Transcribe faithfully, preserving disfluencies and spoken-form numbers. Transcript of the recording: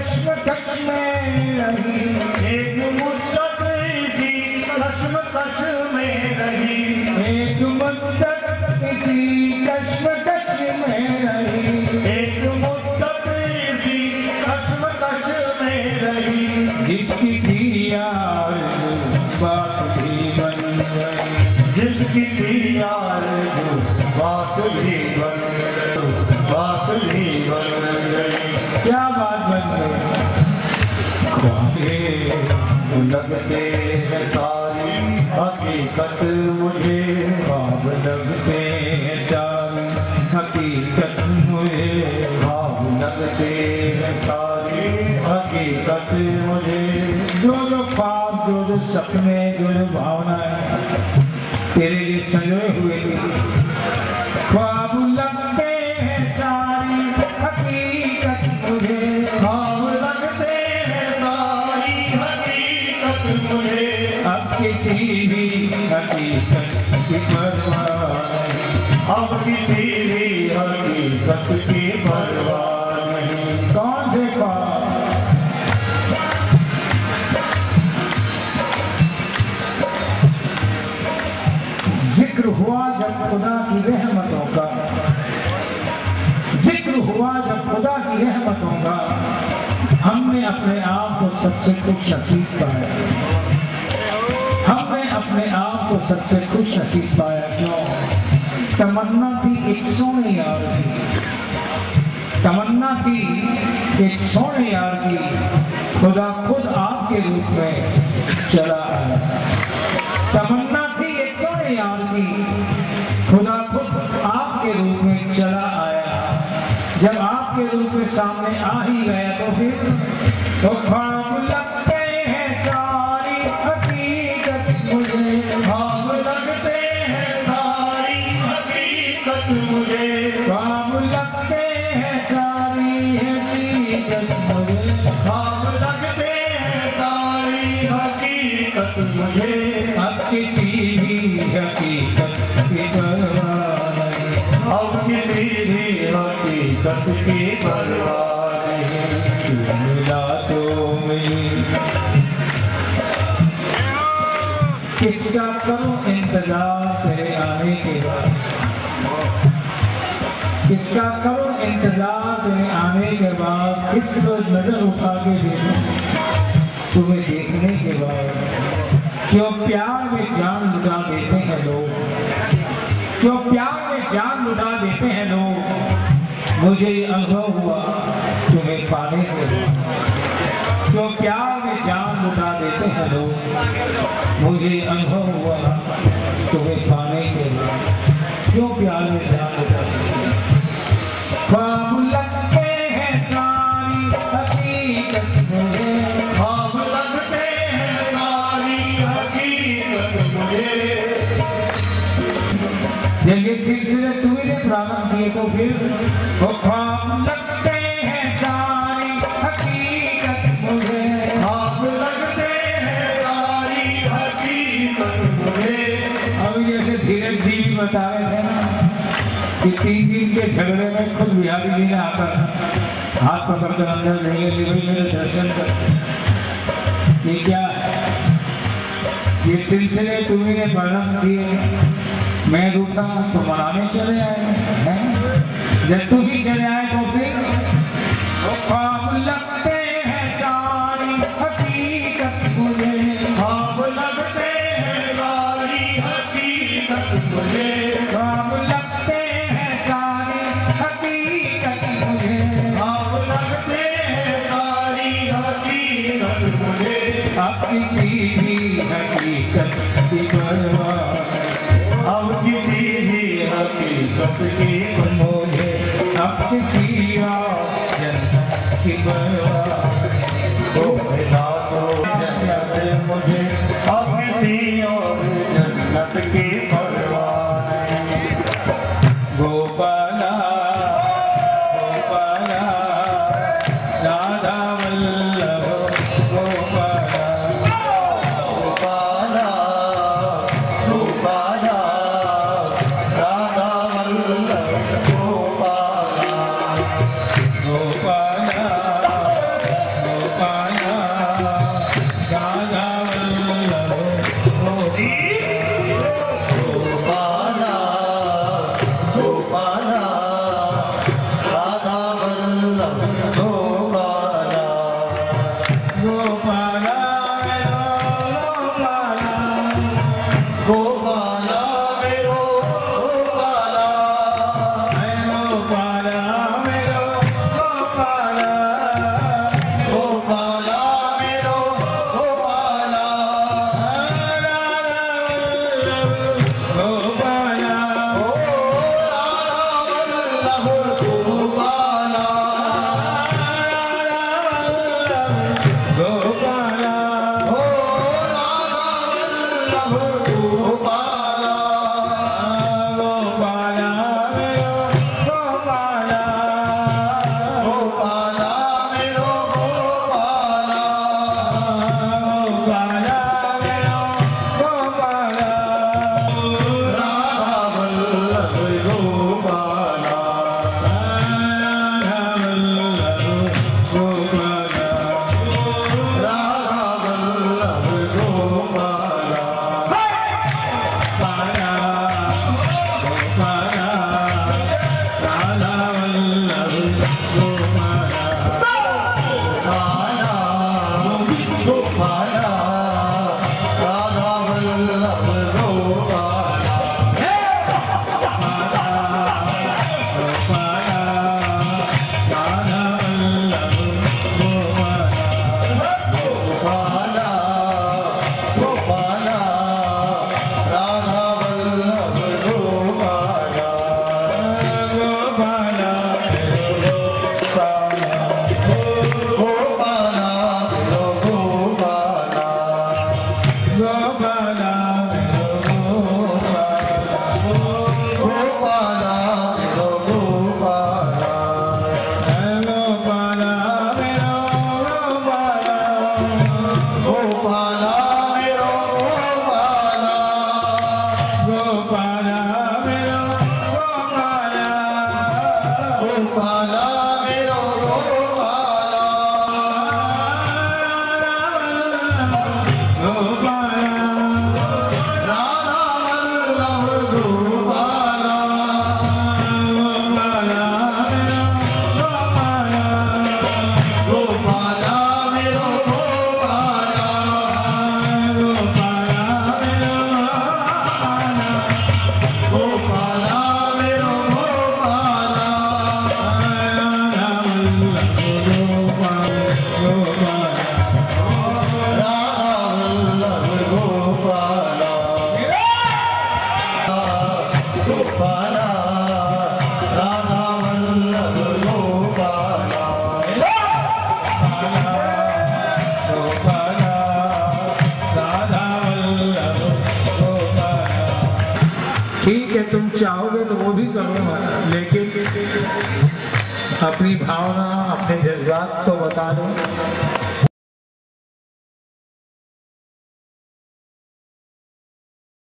कश्मकश में रही, एक मुद्दत इसी कश्मकश में रही, एक मुद्दत इसी कश्मकश में रही, एक मुद्दत इसी कश्मकश में रही। जिसकी थी यार बात भी बन गई, जिसकी थी यार बात भी बन गई, बात भी बन गई। क्या बात बन गई? लगते हैं सारी हकीकत मुझे, ख्वाब लगते हैं सारी हकीकत मुझे, ख्वाब लगते हैं सारी हकीकत मुझे। जो जो ख्वाब, जो जो सपने, जो जो भावनाएं तेरे लिए संजोए हुए थे, ख्वाब लगते हैं सारी हकीकत मुझे, ख्वाब लगते हैं सारी हकीकत मुझे। अब किसी भी हकीकत की परवाह नहीं, अब किसी भी हकीकत की परवाह नहीं। कौन से ख्वाब? जिक्र हुआ जब खुदा की रहमतों का, जिक्र हुआ जब खुदा की रहमतों का, हमने अपने आप को सबसे खुश नसीब पाया, हमने अपने आप को सबसे खुश नसीब पाया। क्यों? तमन्ना थी एक सोने यार की, तमन्ना थी एक सोने यार की, खुदा खुद आपके रूप में चला आया। तमन्ना थी एक सोने यार की, खुदा खुद आपके रूप में चला आया। जब आपके रूप में सामने आ ही गया तो फिर तो ख्वाब लगते हैं सारी हकीकत मुझे, ख्वाब लगते हैं सारी हकीकत मुझे, ख्वाब लगते हैं सारी हकीकत मुझे, ख्वाब लगते हैं सारी हकीकत मुझे। अब किसी भी हकीकत की परवाह नहीं, अब किसी भी हकीकत की परवाह नहीं। मिला तो मिली, किसका करूं इंतजार तेरे आने के बाद, किसका करूं इंतजार तेरे आने के बाद। किस रोज नजर उठा के देखूं तुम्हें देखने के बाद। क्यों प्यार में जान लुटा देते हैं लोग, क्यों प्यार में जान लुटा देते हैं लोग। मुझे ये अनुभव हुआ तुम्हें पाने के बाद। क्यों प्यार में जान लुटा देते हैं लोग, मुझे ये अनुभव हुआ तुम्हें पाने के बाद। क्यों प्यार में जान लुटा देते हैं। ख्वाब लगते हैं सारी हकीकत मुझे, ख्वाब लगते हैं सारी हकीकत मुझे। जब ये सिलसिले तुमने प्रारंभ किए तो फिर वो ख्वाब लगते हैं सारी हकीकत मुझे, ख्वाब लगते हैं सारी हकीकत मुझे। अब जैसे धीरे धीरे बता रहे थे ना कि तीन दिन के झगड़े में खुद बिहारी जी ने आकर हाथ पकड़कर अंदर नहीं ले भाई मेरे दर्शन कर। ये क्या है? ये सिलसिले तुम्हें प्रारंभ किए, मैं रूठा तो मनाने चले आए हैं। जब तुम ही चले आए तो फिर वो ख्वाब लगते हैं सारी हकीकत मुझे, ख्वाब लगते हैं सारी हकीकत मुझे, ख्वाब लगते हैं सारी हकीकत मुझे, ख्वाब लगते हैं सारी हकीकत मुझे। अब किसी भी हकीकत की परवाह, अब किसी भी हकीकत की मुझे, अब किसी और जन्नत की परवाह। तो मिला तो जन्नत मुझे, अब किसी और जन्नत की परवाह नहीं। गोपाला गोपाला राधा वल्लभ गोपाला, गोपाला गोपाला राधा वल्लभ गोपाला, गोपाला चाहोगे तो वो भी करूँगा, लेकिन अपनी भावना अपने जज्बात तो बता दो।